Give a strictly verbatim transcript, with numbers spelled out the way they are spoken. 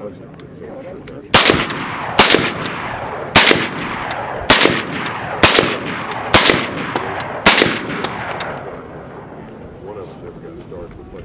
One of them never got started with like